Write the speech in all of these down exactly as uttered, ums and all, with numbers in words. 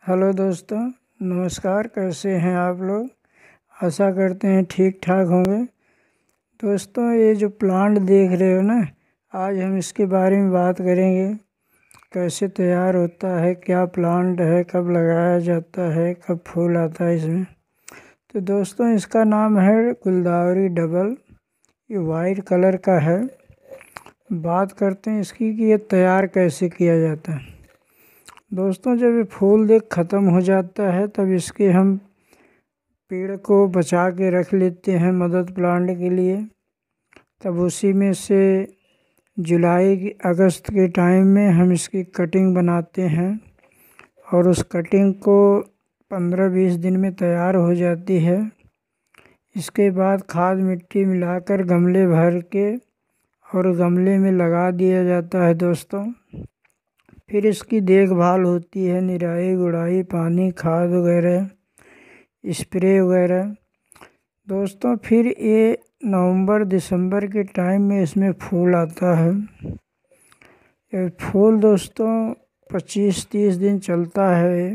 Hello दोस्तों, नमस्कार। कैसे हैं आप लोग? आशा करते हैं ठीक ठाक होंगे। दोस्तों, ये जो प्लांट देख रहे हो ना, आज हम इसके बारे में बात करेंगे। कैसे तैयार होता है, क्या प्लांट है, कब लगाया जाता है, कब फूल आता है इसमें। तो दोस्तों, इसका नाम है गुलदावरी डबल। ये वाइट कलर का है। बात करते हैं इसकी कि ये तैयार कैसे किया जाता है। दोस्तों, जब ये फूल देख ख़त्म हो जाता है तब इसके हम पेड़ को बचा के रख लेते हैं मदद प्लांट के लिए। तब उसी में से जुलाई अगस्त के टाइम में हम इसकी कटिंग बनाते हैं और उस कटिंग को पंद्रह बीस दिन में तैयार हो जाती है। इसके बाद खाद मिट्टी मिलाकर गमले भर के और गमले में लगा दिया जाता है दोस्तों। फिर इसकी देखभाल होती है, निराई गुड़ाई, पानी, खाद वगैरह, स्प्रे वगैरह। दोस्तों, फिर ये नवंबर दिसंबर के टाइम में इसमें फूल आता है। ये फूल दोस्तों पच्चीस तीस दिन चलता है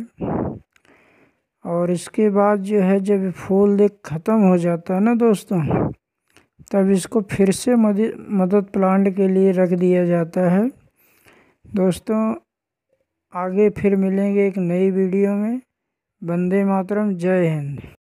और इसके बाद जो है जब फूल देख ख़त्म हो जाता है ना दोस्तों, तब इसको फिर से मदद प्लांट के लिए रख दिया जाता है। दोस्तों, आगे फिर मिलेंगे एक नई वीडियो में। वंदे मातरम, जय हिंद।